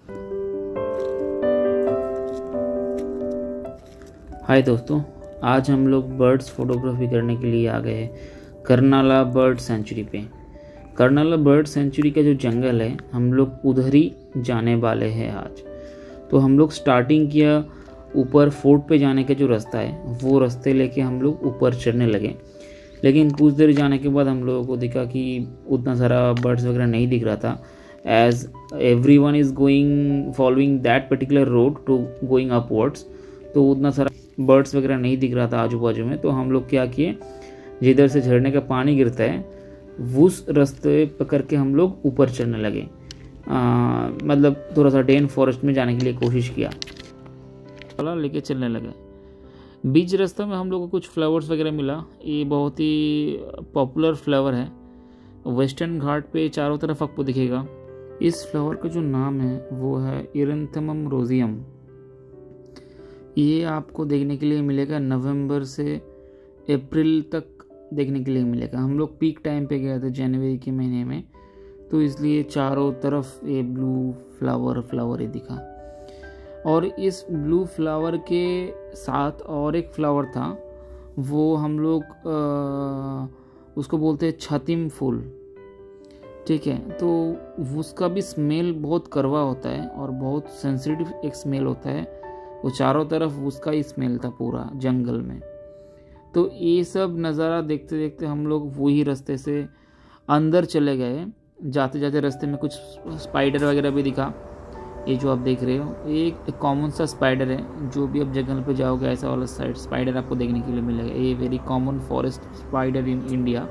हाय दोस्तों, आज हम लोग बर्ड्स फोटोग्राफी करने के लिए आ गए हैं कर्नाला बर्ड सेंचुरी पे। कर्नाला बर्ड सेंचुरी का जो जंगल है, हम लोग उधर ही जाने वाले हैं आज। तो हम लोग स्टार्टिंग किया ऊपर फोर्ट पे जाने का जो रास्ता है, वो रास्ते लेके हम लोग ऊपर चढ़ने लगे। लेकिन कुछ देर जाने के बाद हम लोगों को दिखा कि उतना सारा बर्ड्स वगैरह नहीं दिख रहा था, as everyone is going following that particular road to going upwards. तो उतना सारा बर्ड्स वगैरह नहीं दिख रहा था आजू बाजू में। तो हम लोग क्या किए, जिधर से झरने का पानी गिरता है उस रास्ते पकड़ के हम लोग ऊपर चढ़ने लगे। मतलब थोड़ा सा डेन फॉरेस्ट में जाने के लिए कोशिश किया, लेके चलने लगे। बीच रास्ते में हम लोग को कुछ फ्लावर्स वगैरह मिला। ये बहुत ही पॉपुलर फ्लावर है, वेस्टर्न घाट पे चारों तरफ आपको दिखेगा। इस फ्लावर का जो नाम है वो है इरेंथमम रोजियम। ये आपको देखने के लिए मिलेगा नवंबर से अप्रैल तक देखने के लिए मिलेगा। हम लोग पीक टाइम पे गए थे जनवरी के महीने में, तो इसलिए चारों तरफ ये ब्लू फ्लावर ही दिखा। और इस ब्लू फ्लावर के साथ और एक फ्लावर था, वो हम लोग उसको बोलते हैं छातिम फूल, ठीक है। तो उसका भी स्मेल बहुत कड़वा होता है और बहुत सेंसिटिव एक स्मेल होता है। वो चारों तरफ उसका ही स्मेल था पूरा जंगल में। तो ये सब नज़ारा देखते देखते हम लोग वही रास्ते से अंदर चले गए। जाते जाते रास्ते में कुछ स्पाइडर वगैरह भी दिखा। ये जो आप देख रहे हो, ये एक कॉमन सा स्पाइडर है। जो भी आप जंगल पे जाओगे ऐसा वाला साइड स्पाइडर आपको देखने के लिए मिलेगा। ये very common forest spider in India.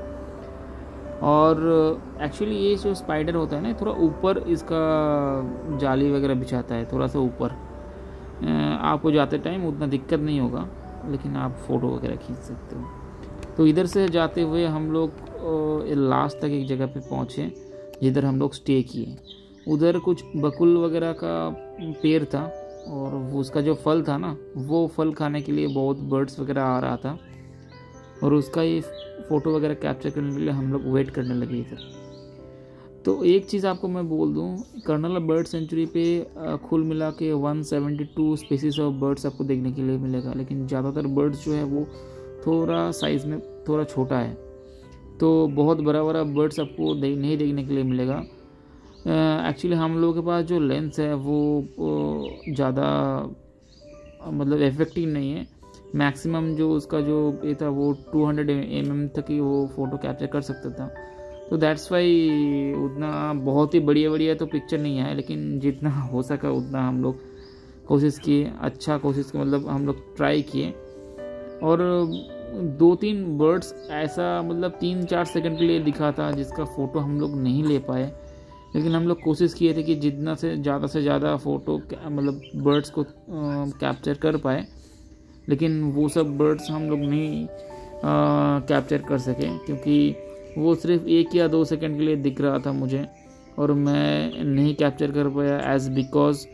और एक्चुअली ये जो स्पाइडर होता है ना, थोड़ा ऊपर इसका जाली वगैरह बिछाता है, थोड़ा सा ऊपर। आपको जाते टाइम उतना दिक्कत नहीं होगा, लेकिन आप फ़ोटो वगैरह खींच सकते हो। तो इधर से जाते हुए हम लोग लास्ट तक एक जगह पे पहुँचे, जिधर हम लोग स्टे किए। उधर कुछ बकुल वगैरह का पेड़ था, और उसका जो फल था ना, वो फल खाने के लिए बहुत बर्ड्स वगैरह आ रहा था, और उसका ये फ़ोटो वगैरह कैप्चर करने के लिए हम लोग वेट करने लगे इधर। तो एक चीज़ आपको मैं बोल दूं, कर्नाला बर्ड सेंचुरी पे कुल मिला के 172 स्पीसीज ऑफ बर्ड्स आपको देखने के लिए मिलेगा। लेकिन ज़्यादातर बर्ड्स जो है वो थोड़ा साइज़ में थोड़ा छोटा है, तो बहुत बड़ा बड़ा बर्ड्स आपको नहीं देखने के लिए मिलेगा। एक्चुअली हम लोगों के पास जो लेंस है वो ज़्यादा मतलब इफेक्टिव नहीं है। मैक्सिमम जो उसका जो ये था वो 200 mm तक ही वो फ़ोटो कैप्चर कर सकता था। तो दैट्स वाई उतना बहुत ही बढ़िया तो पिक्चर नहीं आया, लेकिन जितना हो सका उतना हम लोग कोशिश किए। अच्छा कोशिश की, मतलब हम लोग ट्राई किए। और 2-3 बर्ड्स ऐसा मतलब 3-4 सेकंड के लिए दिखा था, जिसका फ़ोटो हम लोग नहीं ले पाए। लेकिन हम लोग कोशिश किए थे कि जितना से ज़्यादा फ़ोटो मतलब बर्ड्स को कैप्चर कर पाए। लेकिन वो सब बर्ड्स हम लोग नहीं कैप्चर कर सके, क्योंकि वो सिर्फ 1 या 2 सेकंड के लिए दिख रहा था मुझे, और मैं नहीं कैप्चर कर पाया एज बिकॉज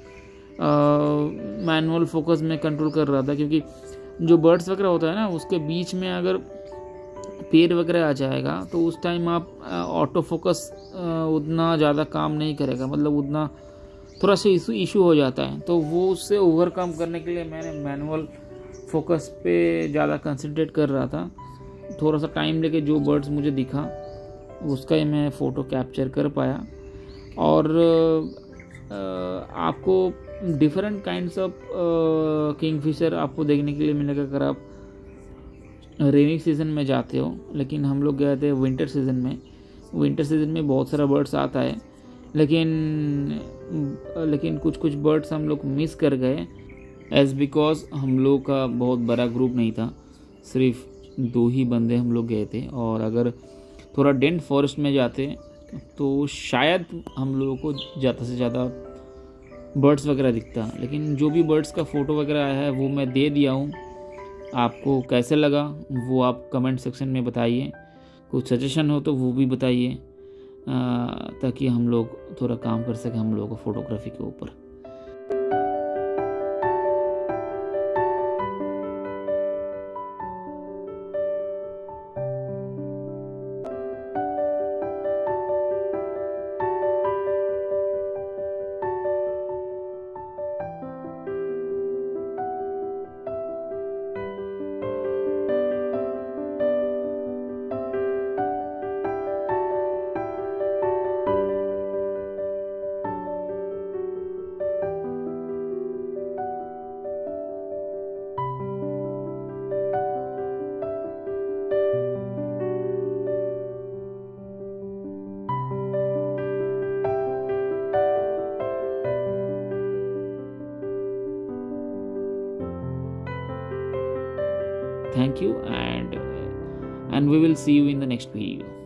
मैनुअल फोकस में कंट्रोल कर रहा था। क्योंकि जो बर्ड्स वगैरह होता है ना, उसके बीच में अगर पेड़ वगैरह आ जाएगा तो उस टाइम आप ऑटो फोकस उतना ज़्यादा काम नहीं करेगा, मतलब उतना थोड़ा सा इशू हो जाता है। तो वो उससे ओवरकम करने के लिए मैंने मैनुअल फोकस पे ज़्यादा कंसंट्रेट कर रहा था। थोड़ा सा टाइम लेके जो बर्ड्स मुझे दिखा उसका ही मैं फ़ोटो कैप्चर कर पाया। और आपको डिफरेंट काइंड्स ऑफ किंगफिशर आपको देखने के लिए मिलेगा अगर आप रेनी सीज़न में जाते हो। लेकिन हम लोग गए थे विंटर सीज़न में। विंटर सीज़न में बहुत सारा बर्ड्स आता है, लेकिन कुछ बर्ड्स हम लोग मिस कर गए, एज बिकॉज हम लोग का बहुत बड़ा ग्रुप नहीं था, सिर्फ 2 ही बंदे हम लोग गए थे। और अगर थोड़ा डेंस फॉरेस्ट में जाते तो शायद हम लोगों को ज़्यादा से ज़्यादा बर्ड्स वगैरह दिखता। लेकिन जो भी बर्ड्स का फ़ोटो वगैरह आया है वो मैं दे दिया हूँ। आपको कैसे लगा वो आप कमेंट सेक्शन में बताइए। कुछ सजेशन हो तो वो भी बताइए, ताकि हम लोग थोड़ा काम कर सकें हम लोगों को फ़ोटोग्राफी के ऊपर। Thank you, and we will see you in the next video.